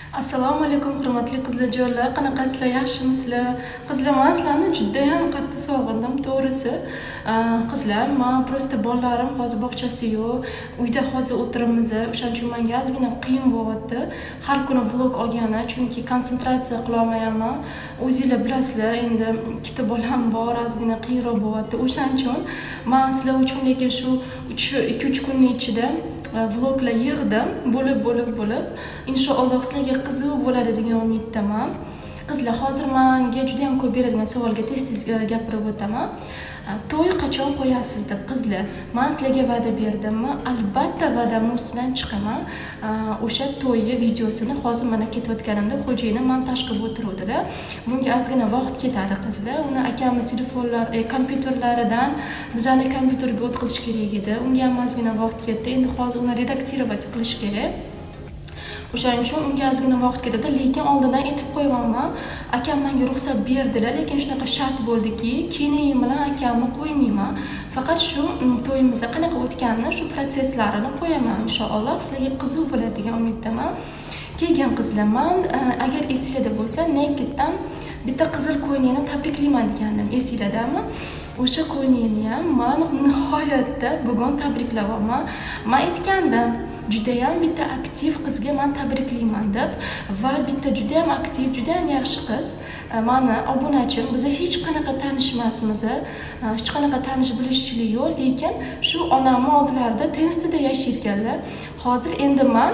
Assalomu alaykum hurmatli qizlarjonlar, qanaqasizlar, yaxshimisizlar? Qizlar, men sizlarni juda ham qattiq sog'indim, to'g'risi. Qizlar, men prosta bolalarim hozir bog'chasi yo'q, uyda hozir o'tiramiz. O'shaning uchun menga ozgina qiyin bo'lyapti. Har kuni vlog olgani, chunki konsentratsiya qila olmayman. O'zingizlar bilasizlar, endi ikkita bolam bor, ozgina qiyinroq bo'lyapti. O'shaning uchun men sizlar uchun lekin shu 2-3 kunning ichida vloglar yig'dim, bo'lib. Inshaalloh sizlarga qiziq bo'ladi degan umiddaman. Qizlar, hozir menga juda ham ko'p beradigan savolga tez-tez gapirib o'taman. To'y qachon qo'yasiz deb qizlar. Men sizlarga va'da berdimmi? Albatta va'damning ustidan chiqaman. O'sha to'yga videosini hozir mana ketayotganimda xo'jayinim montaj qilib o'tiruvdilar. Bunga ozgina vaqt ketadi qizlar. Uni akamning telefonlar, kompyuterlaridan bizani kompyuterga o'tkazish kerak edi. Unga ham ozgina vaqt ketdi. Endi hozir uni redaktirovat qilish kerak. O'shaning uchun unga ozgina vaqt ketadi, lekin oldindan aytib qo'yganman. Akam menga ruxsat berdilar, lekin shunaqa shart bo'ldiki, keyin bilan akamni qo'ymayman. Faqat shu to'yimizda qanaqa o'tganini, shu prosesslarini qo'yaman inshaalloh. Sizlarga qiziq bo'ladi degan umiddaman. Kelgan qizlar, men agar esingizda bo'lsa, Nakeddan bitta qizil ko'ylakni tabriklayman degandim, esingizlardami? O'sha ko'ylakni ham men nihoyatda bugun tabriklamoqman. Men aytgandim, juda ham bitta aktiv qizga men tabriklayman deb va bitta juda ham aktiv, juda ham yaxshi qiz, meni obunachim. Biz hech qanaqa tanishmasmiz, hech qanaqa tanish bilishchilik yo'q, lekin shu onamning oldilarida Tensda yashayotganlar. Hozir endi men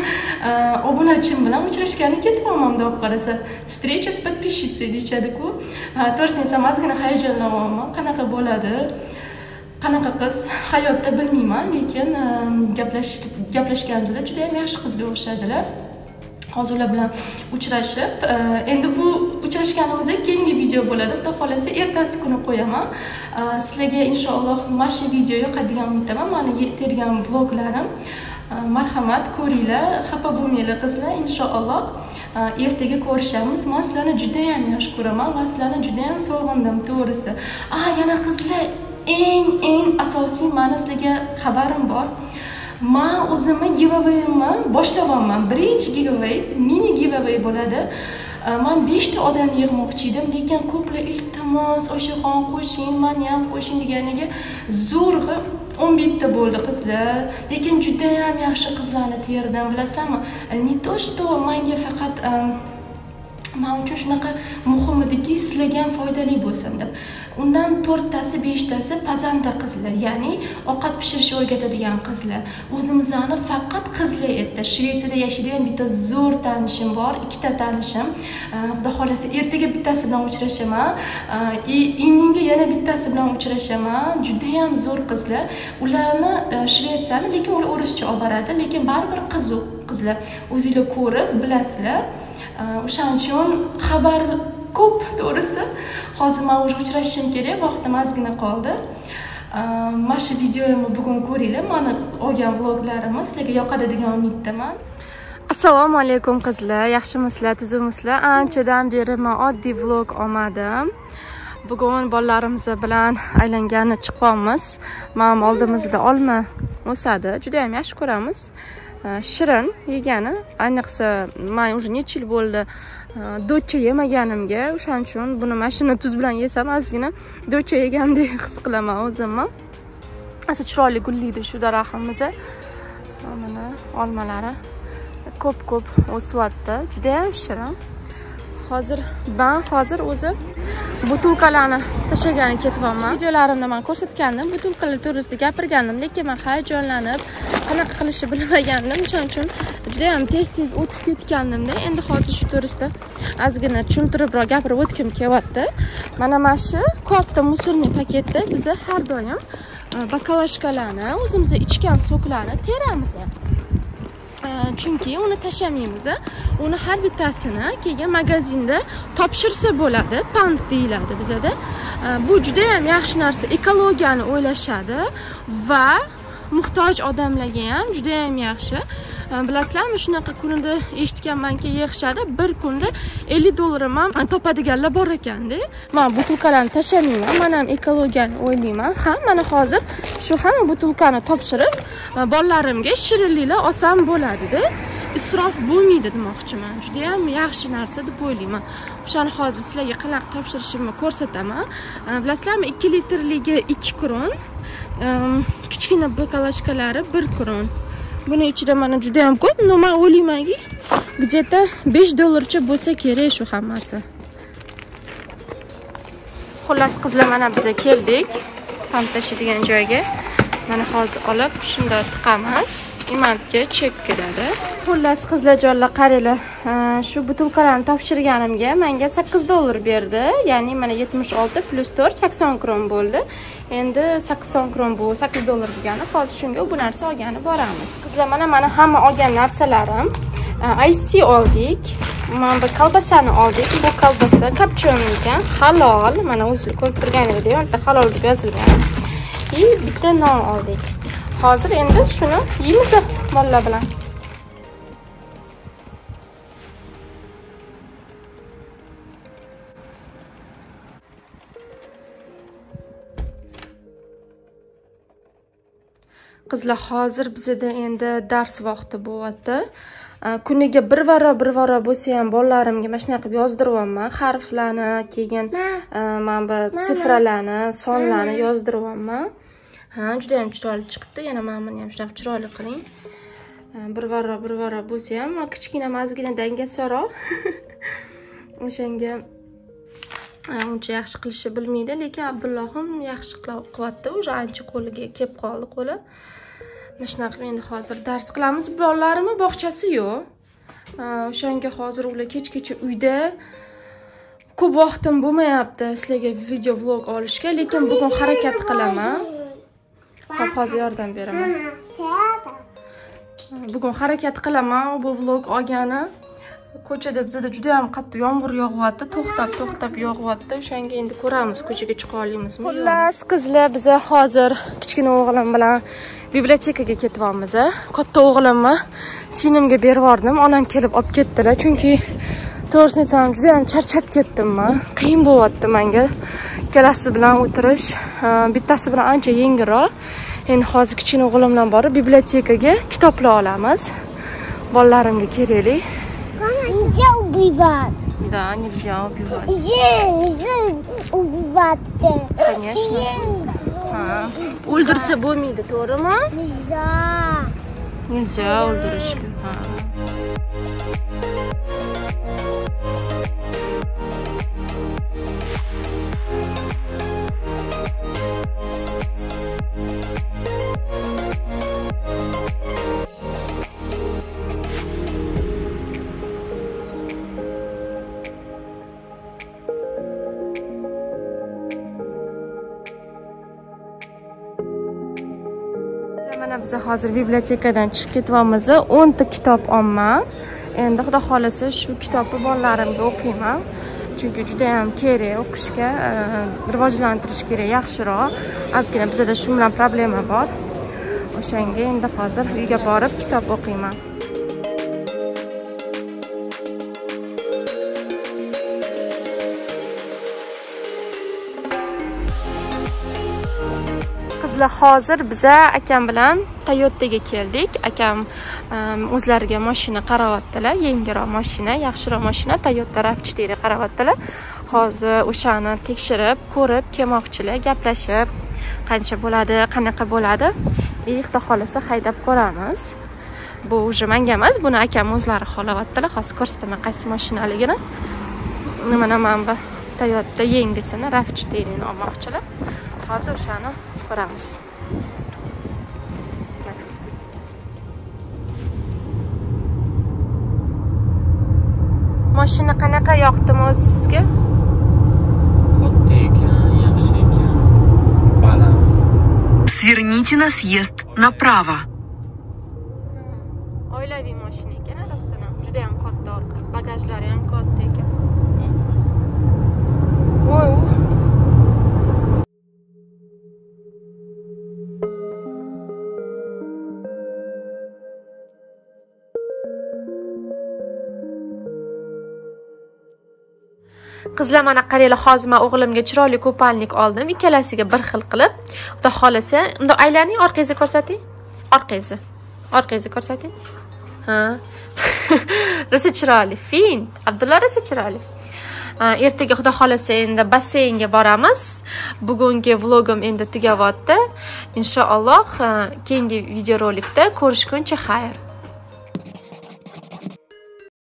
obunachim bilan uchrashgani ketyapman deb qarasa. Встреча с подписчицей deyishadi-ku. To'g'risini aytsam, ozgina hayajonlanyapman. Qanaqa bo'ladi? Qanaqa qiz hayotda bilmayman, lekin gaplashganimizda juda ham yaxshi qizga o'xshadilar. Hozir ular bilan uchrashib, endi bu uchrashganimizda keyingi video bo'ladi. Xudo xolasa ertasi kuni qo'yaman. Sizlarga inshaalloh mana shu video yoqadigan umiddaman. Meni tergan vloglarim. Marhamat, ko'ringlar, xafa bo'lmanglar qizlar, inshaalloh. Ertaga ko'rishamiz. Men sizlarni juda ham yaxshi ko'raman va sizlarni juda ham sog'indim, to'g'risi. Yana qizlar, eng asosiy meni sizlarga xabarim bor. Men o'zimni giveaway'imni boshlamoqman. Birinchi giveaway, mini giveaway bo'ladi. Men 5 ta odam yig'moqchi edim, lekin ko'plar iltimos, Oyshaxon qo'shing, meni ham qo'shing deganiga zo'rg'a 11 ta bo'ldi qizlar. Lekin juda ham yaxshi qizlarni terdim, bilasizlarmi? Не то что menga faqat men uchun shunaqa muhim ediki, sizlarga ham foydali bo'lsin deb. Undan 4 tasi, 5 tasi pazanda qizlar, ya'ni ovqat pishirishni o'rgatadigan qizlar. O'zimizni faqat qizlar etdi. Shvetsiyada yashaydigan bitta zo'r tanishim bor, 2 ta tanishim. Xudo xolasa ertaga bittasi bilan uchrashaman, indinga yana bittasi bilan uchrashaman. Juda ham zo'r qizlar. Ularni Shvetsiyani, lekin ular o'rischa olib boradi, lekin baribir qiziq qizlar. O'zingizlar ko'rib bilasizlar. O'shaning uchun xabar ko'p, to'g'risi. Hozir men o'sha uchrashishim kerak, vaqtim ozgina qoldi. Mana shu videomni bugun ko'ringlar. Meni olgan vloglarim sizlarga yoqadi degan umiddaman. Assalomu alaykum qizlar, yaxshimisizlar, tuzukmisizlar? Anchadan beri men oddiy vlog olmadim. Bugun bolalarimiz bilan aylanganni chiqamiz. Men oldimizda olma o'sadi, juda ham yaxshi ko'ramiz. Shirin yegani, ayniqsa men уже necha yil bo'ldi docha yemaganimga, o'shaning uchun buni mashina tuz bilan yesam ozgina docha yegandek his qilaman o'zimni. Asa chiroyli gullaydi shu daraxtimiz. Mana olmalari ko'p o'syapti, juda ham shirin. Hozir o'zi butulkalarni tashlagani ketyapman. Videolarimda men ko'rsatgandim, butulkalar to'g'risida gapirgandim, lekin men hayajonlanib, qanaqa qilishni bilmagandim. Shuning uchun juda ham tez o'tib ketgandimda. Endi hozir shu to'g'risida ozgina tushuntiribroq gapirib o'tkim kelyapti. Mana shu katta musorniy paketda biz har doim bakalashkalarni, o'zimiz ichgan soklarni teramiz. Chunki uni tashamaymiz. Uni har bittasini keyin magazinda topshirsa bo'ladi, pand deyiladi bizada. Bu juda ham yaxshi narsa, ekologiyani o'ylashadi va muhtoj odamlarga ham juda ham yaxshi. Bilasizlarmi, shunaqa kunida eshitganmanki, yig'ishadi, bir kunda $50 ham topadiganlar bor ekanda. Men butulkalarni tashamayman, men ham ekologiyani o'ylayman. Mana hozir shu hamma butulkani topshirib, bolalarimga shirinliklar olsam bo'ladi-da. isrof bo'lmaydi demoqchiman. Juda ham yaxshi narsa deb o'ylayman. O'shani hozir sizlarga qanaqa topshirishimni ko'rsataman. Bilasizlarmi, 2 litrligi 2 kron, kichkina bakalashkalari 1 kron. Buni ichida mana juda ham ko'p. Men o'ylaymanki, где-то $5 bo'lsa kerak shu hammasi. Xullas qizlar, mana biz keldik pamp tashiydigan joyga. Mana hozir olib shunda tiqamiz. Imantga chek kiradi. Xullas qizlarjonlar, qaranglar, shu butilkalarni topshirganimga menga $8 berdi. Ya'ni mana 76 plus 4 80 kron bo'ldi. Endi 80 kron bu $8 degani. Hozir shunga bu narsa olgani boramiz. Qizlar, mana hamma olgan narsalarim. Ice tea oldik. Mana bu kolbasani oldik. Bu kolbasa kopchoniy ekan, halol. Mana o'zingiz ko'rib turganingizdek, yerda halol deb yozilgan. Bitta non oldik. Hozir endi shuni yeymiz bolalar bilan. Qizlar, hozir bizda endi dars vaqti bo'lyapti. Kuniga bir varo bo'lsa ham bolalarimga mana shunaqa qilib yozdiryapman. Harflarni, keyin mana bu sifralarni, sonlarni yozdiryapman. Juda ham chiroyli chiqibdi. Yana mana buni ham shunaqa chiroyli qiling. Bir varo bo'lsa ham kichkina mazgina dangasaroq. O'shanga uncha yaxshi qilishni bilmaydi, lekin Abdullohim yaxshi qilyapti. O'sha ancha qo'liga kelib qoldi qo'li. Mana shunaqa endi hozir dars qilamiz. Bolalarimni bog'chasi yo'q. O'shanga hozir ular kechgacha uyda. Ko'p vaqtim bo'lmayapti sizlarga video vlog olishga, lekin bugun harakat qilaman. Xo'p, hozir yordam beraman. Bugun harakat qilaman bu vlog olgani. Ko'chada bizda juda ham qattiq yomg'ir yog'yapti, to'xtab yog'yapti. O'shanga endi ko'ramiz, ko'chaga chiqa olamizmi? Xullas, qizlar, biz hozir kichkina o'g'lim bilan bibliotekaga ketyapmiz. Katta o'g'limni sinimga berib yubordim. Onam kelib olib ketdilar, chunki to'g'risini aytsam juda ham charchab ketdimman. Qiyin bo'lyapti menga ikkalasi bilan o'tirish. Bittasi bilan ancha yengilroq. Endi hozir kichkina o'g'lim bilan borib bibliotekaga kitoblar olamiz. Bolalarimga kerakli. Нельзя убивать. Да, нельзя убивать. Нельзя убивать. Конечно. O'ldirsa bo'lmaydi, to'g'rimi? Нельзя. Nilja o'ldirishga. Mana biz hozir bibliotekadan chiqib ketyapmiz. 10 ta kitob olman. Endi xudo xolasa shu kitobni bolalarimga o'qiyman. Chunki juda ham kerak o'qishga, rivojlantirish kerak yaxshiroq. Ozgina bizda shu bilan problema bor. O'shanga endi hozir uyga borib kitob o'qiyman. Qizlar, hozir biza akam bilan Toyotaga keldik. Akam o'zlariga mashina qaryaptilar, yengilroq mashina, yaxshiroq mashina, Toyota RAV4 qaryaptilar. Hozir o'shani tekshirib, ko'rib kelmoqchilar, gaplashib, qancha bo'ladi, qanaqa bo'ladi, xudo xolasa haydab ko'ramiz. Bu уже menga emas, buni akam o'zlari xohlayaptilar. Hozir ko'rsataman qaysi mashinaligini. Mana bu Toyota yengisini RAV4 ni olmoqchilar. Hozir o'shani ko'ramiz. Mashina qanaqa yoqdimi o'zi sizga? Katta ekan, yaxshi ekan. Baland. Сверните на съезд направо. Oilaviy mashina ekan, rostdan ham juda ham katta orqasi, bagajlari ham katta ekan. Voy. Qizlar, mana qaranglar, hozir men o'g'limga chiroyli ko'palnik oldim, ikkalasiga bir xil qilib. Xudo xolasa, unda aylaning, orqangizga ko'rsating. Orqangizga ko'rsating. Ha. Rosa chiroyli. Fin. Abdulla rosa chiroyli. Ertaga xudo xolasa endi basseynga boramiz. Bugungi vlogim endi tugayapti. Inshaalloh keyingi videorolikda ko'rishguncha xayr.